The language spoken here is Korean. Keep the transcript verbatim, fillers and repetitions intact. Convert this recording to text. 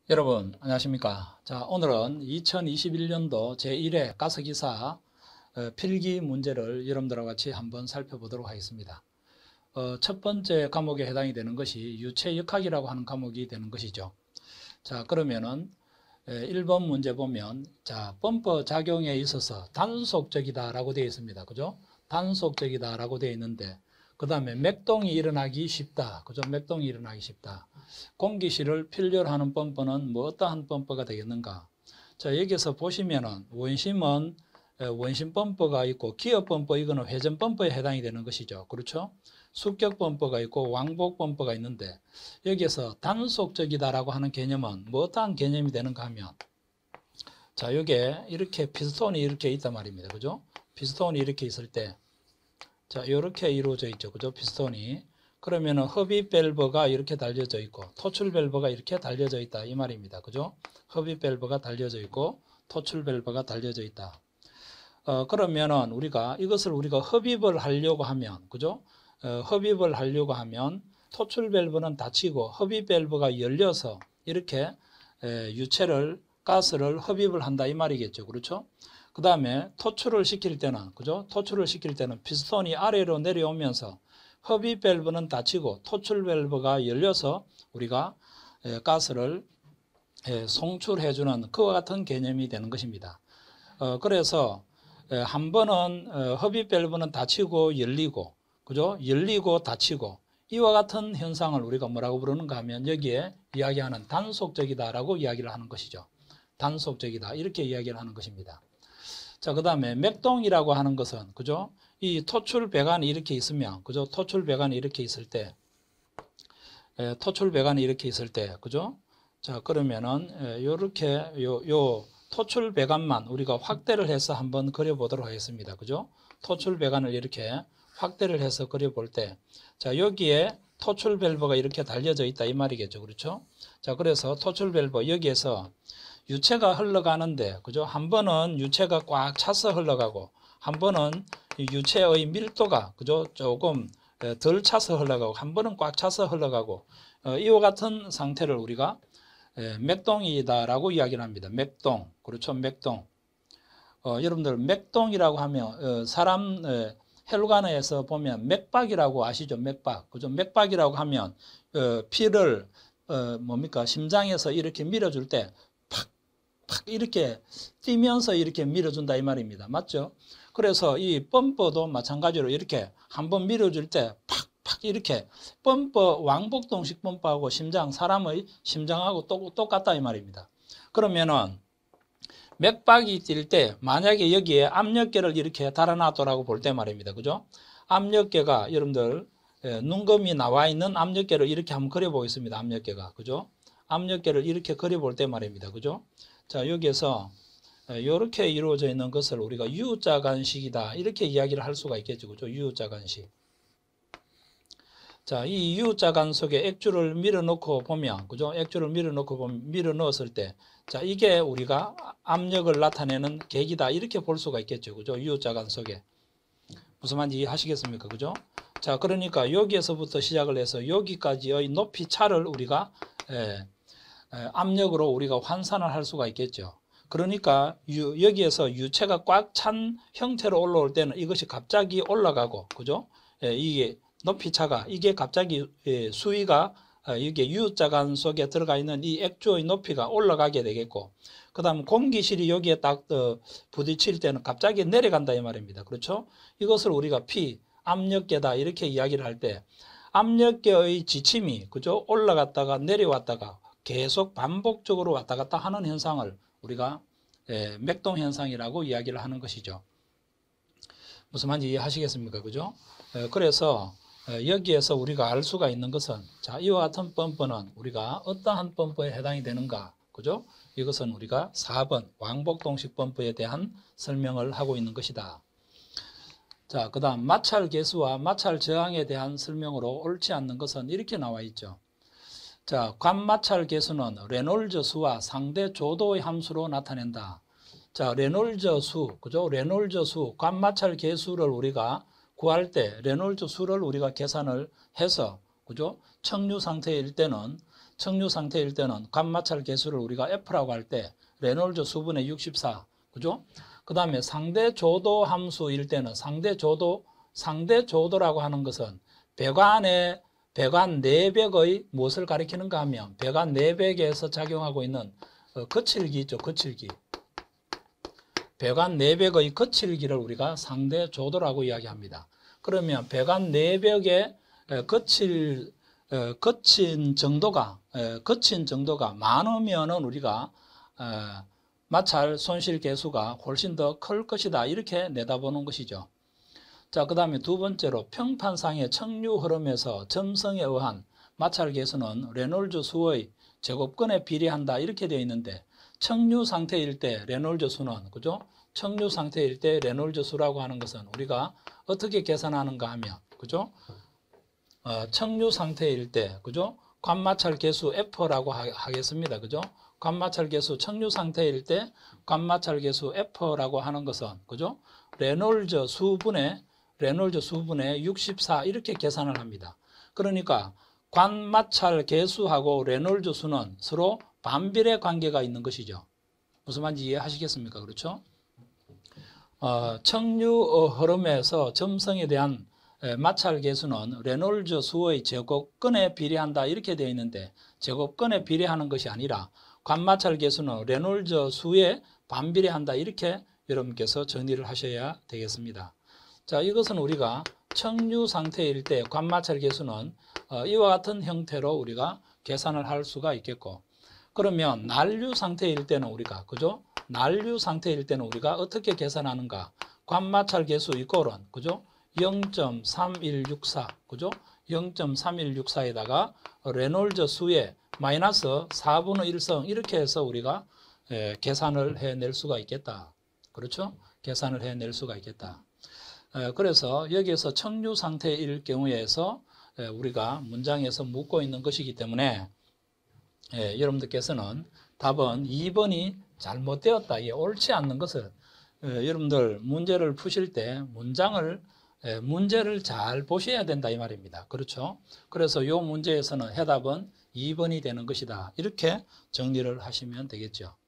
여러분 안녕하십니까. 자, 오늘은 이천이십일 년도 제일 회 가스기사 어, 필기 문제를 여러분들과 같이 한번 살펴보도록 하겠습니다. 어, 첫 번째 과목에 해당이 되는 것이 유체역학이라고 하는 과목이 되는 것이죠. 자, 그러면은 에, 일 번 문제 보면 자, 범퍼 작용에 있어서 단속적이다 라고 되어 있습니다. 그죠? 단속적이다 라고 되어 있는데 그 다음에 맥동이 일어나기 쉽다. 그죠? 맥동이 일어나기 쉽다. 공기실을 필요로 하는 범퍼는 뭐 어떠한 범퍼가 되겠는가? 자, 여기서 보시면은 원심은 원심 범퍼가 있고 기업 범퍼 이거는 회전 범퍼에 해당이 되는 것이죠. 그렇죠? 수격 범퍼가 있고 왕복 범퍼가 있는데 여기에서 단속적이다라고 하는 개념은 뭐 어떠한 개념이 되는가 하면 자, 여기에 이렇게 피스톤이 이렇게 있단 말입니다. 그죠? 피스톤이 이렇게 있을 때 자, 이렇게 이루어져 있죠. 그죠? 피스톤이. 그러면은 흡입 밸브가 이렇게 달려져 있고 토출 밸브가 이렇게 달려져 있다 이 말입니다. 그죠? 흡입 밸브가 달려져 있고 토출 밸브가 달려져 있다. 어, 그러면은 우리가 이것을 우리가 흡입을 하려고 하면 그죠? 어, 흡입을 하려고 하면 토출 밸브는 닫히고 흡입 밸브가 열려서 이렇게 에, 유체를 가스를 흡입을 한다 이 말이겠죠. 그렇죠? 그 다음에 토출을 시킬 때는 그죠? 토출을 시킬 때는 피스톤이 아래로 내려오면서 흡입 밸브는 닫히고 토출 밸브가 열려서 우리가 에, 가스를 에, 송출해주는 그와 같은 개념이 되는 것입니다. 어, 그래서 에, 한 번은 어, 흡입 밸브는 닫히고 열리고 그죠? 열리고 닫히고 이와 같은 현상을 우리가 뭐라고 부르는가 하면 여기에 이야기하는 단속적이다라고 이야기를 하는 것이죠. 단속적이다 이렇게 이야기를 하는 것입니다. 자, 그 다음에 맥동이라고 하는 것은 그죠? 이 토출 배관이 이렇게 있으면 그죠? 토출 배관이 이렇게 있을 때 에, 토출 배관이 이렇게 있을 때 그죠? 자, 그러면은 에, 요렇게 요, 요 토출 배관만 우리가 확대를 해서 한번 그려 보도록 하겠습니다. 그죠? 토출 배관을 이렇게 확대를 해서 그려 볼 때 자, 여기에 토출 밸브가 이렇게 달려져 있다 이 말이겠죠. 그렇죠? 자, 그래서 토출 밸브 여기에서 유체가 흘러가는데 그죠? 한 번은 유체가 꽉 차서 흘러가고 한 번은 유체의 밀도가 그죠? 조금 덜 차서 흘러가고 한 번은 꽉 차서 흘러가고 어, 이와 같은 상태를 우리가 에, 맥동이다라고 이야기를 합니다. 맥동 그렇죠? 맥동 어, 여러분들 맥동이라고 하면 어, 사람 에, 혈관에서 보면 맥박이라고 아시죠? 맥박 그죠? 맥박이라고 하면 어, 피를 어, 뭡니까? 심장에서 이렇게 밀어줄 때 팍 이렇게 뛰면서 이렇게 밀어준다 이 말입니다. 맞죠? 그래서 이 범퍼도 마찬가지로 이렇게 한번 밀어줄 때 팍팍 이렇게 범퍼 왕복동식 범퍼하고 심장 사람의 심장하고 똑, 똑같다 이 말입니다. 그러면은 맥박이 뛸 때 만약에 여기에 압력계를 이렇게 달아놨더라고 볼 때 말입니다. 그죠? 압력계가 여러분들 눈금이 나와 있는 압력계를 이렇게 한번 그려보겠습니다. 압력계가 그죠? 압력계를 이렇게 그려볼 때 말입니다. 그죠? 자, 여기에서 이렇게 이루어져 있는 것을 우리가 U자간식이다 이렇게 이야기를 할 수가 있겠죠. 그죠? U자간식. 자, 이 U자간 속에 액주를 밀어넣고 보면, 그죠? 액주를 밀어넣고 보면, 밀어넣었을 때, 자, 이게 우리가 압력을 나타내는 계기다 이렇게 볼 수가 있겠죠. 그죠? U자간 속에. 무슨 말인지 이해하시겠습니까? 그죠? 자, 그러니까 여기에서부터 시작을 해서 여기까지의 높이 차를 우리가 에, 압력으로 우리가 환산을 할 수가 있겠죠. 그러니까 유, 여기에서 유체가 꽉 찬 형태로 올라올 때는 이것이 갑자기 올라가고 그죠? 예, 이게 높이차가 이게 갑자기 예, 수위가 아, 이게 U자간 속에 들어가 있는 이 액주의 높이가 올라가게 되겠고 그 다음 공기실이 여기에 딱 어, 부딪힐 때는 갑자기 내려간다 이 말입니다. 그렇죠? 이것을 우리가 P 압력계다 이렇게 이야기를 할 때 압력계의 지침이 그죠? 올라갔다가 내려왔다가 계속 반복적으로 왔다 갔다 하는 현상을 우리가 예, 맥동 현상이라고 이야기를 하는 것이죠. 무슨 말인지 이해하시겠습니까? 그죠? 예, 그래서 예, 여기에서 우리가 알 수가 있는 것은 자, 이와 같은 범퍼는 우리가 어떠한 범퍼에 해당이 되는가? 그죠? 이것은 우리가 사 번 왕복동식 범퍼에 대한 설명을 하고 있는 것이다. 자, 그 다음 마찰 계수와 마찰 저항에 대한 설명으로 옳지 않는 것은 이렇게 나와 있죠. 자, 관마찰 계수는 레놀즈 수와 상대 조도의 함수로 나타낸다. 자, 레놀즈 수, 그죠? 레놀즈 수, 관마찰 계수를 우리가 구할 때 레놀즈 수를 우리가 계산을 해서, 그죠? 청류 상태일 때는 청류 상태일 때는 관마찰 계수를 우리가 F라고 할 때 레놀즈 수분의 육십사, 그죠? 그 다음에 상대 조도 함수일 때는 상대 조도, 상대 조도라고 하는 것은 배관의 배관 내벽의 무엇을 가리키는가 하면 배관 내벽에서 작용하고 있는 거칠기 있죠, 거칠기. 배관 내벽의 거칠기를 우리가 상대 조도라고 이야기합니다. 그러면 배관 내벽의 거칠 거친 정도가 거친 정도가 많으면은 우리가 마찰 손실 계수가 훨씬 더 클 것이다 이렇게 내다보는 것이죠. 자, 그 다음에 두 번째로 평판상의 청류 흐름에서 점성에 의한 마찰 계수는 레놀즈 수의 제곱근에 비례한다 이렇게 되어 있는데 청류 상태일 때 레놀즈 수는 그죠? 청류 상태일 때 레놀즈 수라고 하는 것은 우리가 어떻게 계산하는가 하면 그죠? 어, 청류 상태일 때 그죠? 관마찰 계수 F라고 하, 하겠습니다. 그죠? 관마찰 계수 청류 상태일 때 관마찰 계수 F라고 하는 것은 그죠? 레놀즈 수분의 레놀즈 수분의 육십사 이렇게 계산을 합니다. 그러니까 관마찰 계수하고 레놀즈 수는 서로 반비례 관계가 있는 것이죠. 무슨 말인지 이해하시겠습니까? 그렇죠? 어, 청류 흐름에서 점성에 대한 마찰 계수는 레놀즈 수의 제곱근에 비례한다 이렇게 되어 있는데 제곱근에 비례하는 것이 아니라 관마찰 계수는 레놀즈 수에 반비례한다 이렇게 여러분께서 정리를 하셔야 되겠습니다. 자, 이것은 우리가 청류 상태일 때 관마찰 계수는 어, 이와 같은 형태로 우리가 계산을 할 수가 있겠고 그러면 난류 상태일 때는 우리가 그죠? 난류 상태일 때는 우리가 어떻게 계산하는가? 관마찰 계수 이꼴은 그죠? 영 점 삼일육사 그죠? 영 점 삼일육사에다가 레놀즈 수의 마이너스 사분의 일성 이렇게 해서 우리가 에, 계산을 해낼 수가 있겠다. 그렇죠? 계산을 해낼 수가 있겠다. 에, 그래서 여기에서 청류 상태일 경우에서 에, 우리가 문장에서 묻고 있는 것이기 때문에 에, 여러분들께서는 답은 이 번이 잘못되었다. 이게 옳지 않는 것을 에, 여러분들 문제를 푸실 때 문장을 에, 문제를 잘 보셔야 된다 이 말입니다. 그렇죠? 그래서 이 문제에서는 해답은 이 번이 되는 것이다. 이렇게 정리를 하시면 되겠죠.